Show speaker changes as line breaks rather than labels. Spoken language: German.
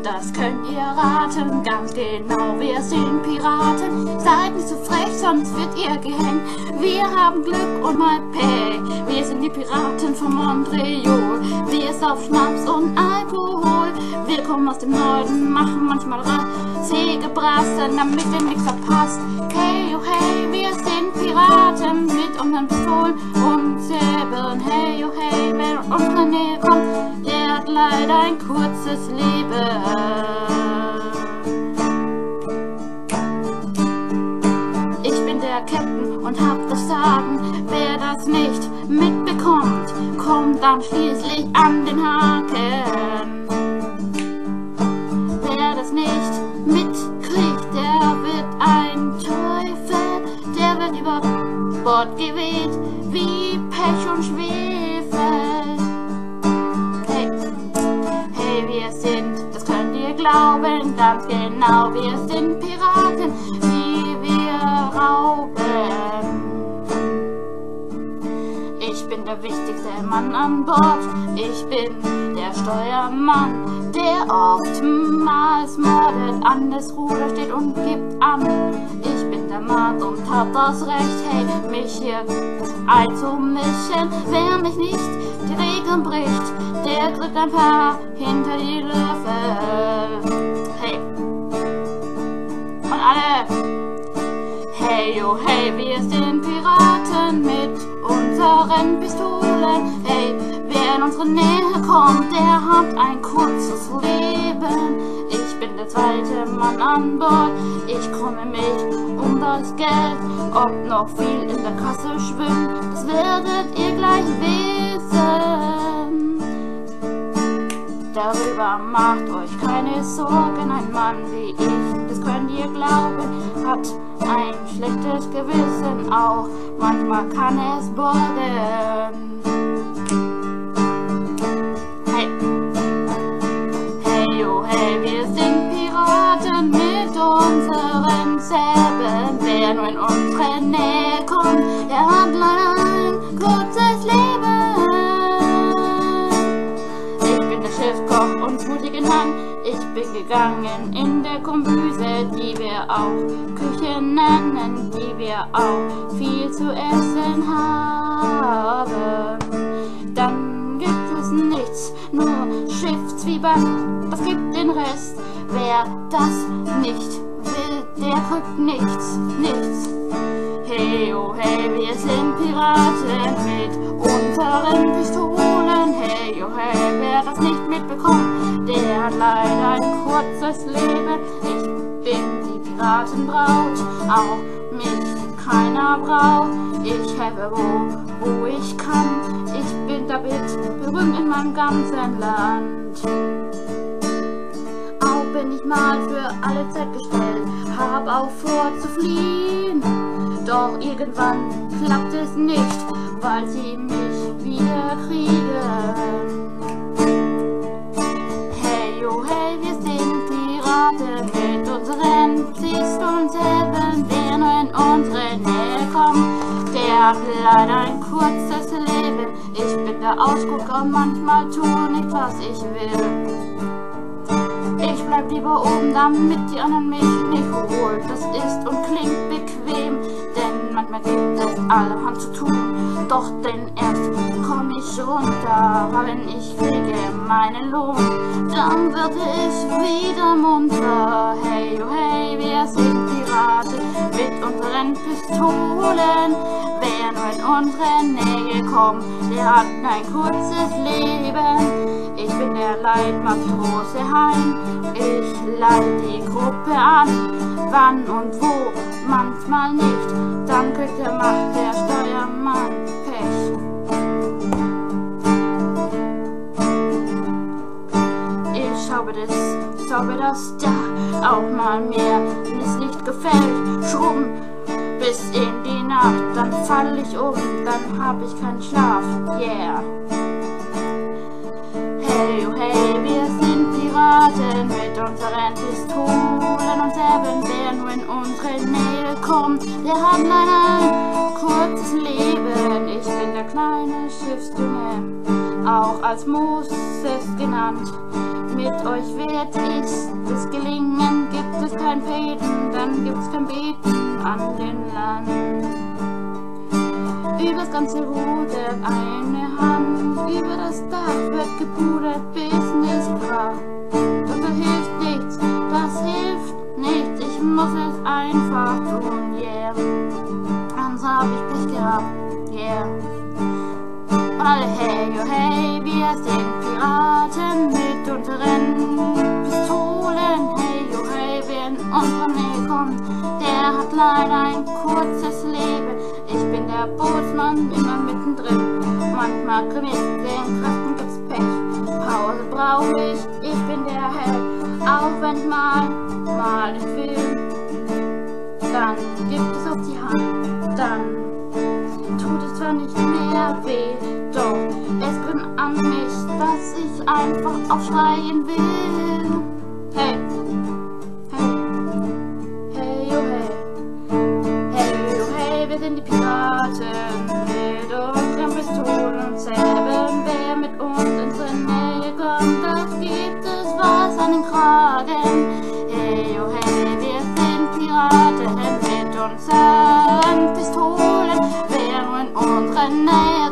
das könnt ihr raten, ganz genau, wir sind Piraten. Seid nicht so frech, sonst wird ihr gehängt. Wir haben Glück und mal Pech. Wir sind die Piraten von Montreal. Wir saufen Schnaps und Alkohol. Wir kommen aus dem Norden, machen manchmal Sägebrassen, damit ihr nichts verpasst. Hey, oh hey, wir sind Piraten mit unseren Pistolen und Säbeln. Hey, oh hey, wer in unsere Nähe kommt, der hat leider ein kurzes Leben. Ich bin der Captain und hab das Sagen. Wer das nicht mitbekommt, kommt dann schließlich an den Haken. Wer das nicht mitkriegt, der wird ein Teufel. Der wird über Bord geweht wie Pech und Schwefel. Hey, hey, wir sind, das könnt ihr glauben, ganz genau, wir sind Piraten, wie wir rauben. Ich bin der wichtigste Mann an Bord, ich bin der Steuermann, der oftmals mordet, an das Ruder steht und gibt an. Ich bin der Mann und hab das Recht, hey, mich hier einzumischen. Wer mich nicht die Regeln bricht, der kriegt ein paar hinter die Löffel. Hey, und alle, hey, oh hey, wir sind Piraten mit unseren Pistolen. Hey, wer in unsere Nähe kommt, der hat ein kurzes Leben. Ich bin der zweite Mann an Bord, ich kümmere mich um das Geld. Ob noch viel in der Kasse schwimmt, das werdet ihr gleich wissen. Darüber macht euch keine Sorgen, ein Mann wie ich, das könnt ihr glauben, hat ein schlechtes Gewissen, auch manchmal kann es borgen. Hey, hey, oh hey, wir sind Piraten mit unseren Säbeln. Wer nur in unsere Nähe kommt, der hat leider ein kurzes Leben. Ich bin der Schiffskoch und mutig in Hand. Ich bin gegangen in der Kombüse, die wir auch Küche nennen, die wir auch viel zu essen haben. Dann gibt es nichts, nur Schiffszwiebeln, das gibt den Rest. Wer das nicht will, der kriegt nichts, nichts. Hey, oh hey, wir sind Piraten mit unseren Pistolen. Hey, oh hey, wer das nicht mitbekommt, der hat leider ein kurzes Leben. Ich bin die Piratenbraut, auch mich keiner braucht. Ich helfe wo ich kann, ich bin damit berühmt in meinem ganzen Land. Auch bin ich mal für alle Zeit gestellt, hab auch vor zu fliehen. Doch irgendwann klappt es nicht, weil sie mich wieder kriegen. Hey, oh hey, wir sind Piraten mit unseren Pistolen und Säbeln. Wer nur in unsere Nähe kommt, der hat leider ein kurzes Leben. Ich bin der Ausgucker, manchmal tue nicht, was ich will. Ich bleib lieber oben, damit die anderen mich nicht holen. Das ist und klingt bequem, denn manchmal gibt es allerhand zu tun. Doch denn erst komm ich runter, wenn ich kriege meinen Lohn. Dann wird ich wieder munter. Hey, oh hey, wir sind Piraten mit unseren Pistolen. Wer nur in unsere Nähe kommt, der hat ein kurzes Leben. Ich bin der Leitmatrose Hein, ich leite die Gruppe an. Wann und wo, manchmal nicht, dann macht der Steuermann Pech. Ich habe das da auch mal mir, wenn es nicht gefällt, schrumm bis in die Nacht, dann fall ich um, dann hab ich keinen Schlaf, yeah. Hey, oh hey, wir sind Piraten mit unseren Pistolen und Säbeln. Wer nur in unsere Nähe kommt, der hat leider ein kurzes Leben. Ich bin der kleine Schiffsjunge, auch als Moses genannt. mit euch werd ich es gelingen. Gibt es kein Beten, dann gibt's kein Beten an den Land. Übers ganze rudert eine Hand, über das Dach wird gepudert, bis es brach. Doch das hilft nichts, das hilft nichts, ich muss es einfach tun, yeah. Sonst hab ich Pech gehabt, yeah. Und alle hey, oh hey, wir sind Piraten mit unseren Pistolen. Hey, oh hey, wer in unsere Nähe kommt, der hat leider ein kurzes Leben. Ich bin der Bootsmann, immer mittendrin. Manchmal krieg ich den Kräften gibt's Pech. Pause brauch ich bin der Held. Auch wenn ich mal nicht will, dann gibt es auf die Hand, dann tut es zwar nicht mehr weh, doch es brennt an mich, dass ich einfach aufschreien will. Hey, hey, hey, oh hey, hey, oh hey, wir sind die Piraten mit unseren Pistolen und Säbeln. Wer mit uns in unsere Nähe kommt, das gibt es was an den Kragen. Hey, oh hey, wir sind Piraten mit unseren Pistolen. Wer nur in unsere Nähe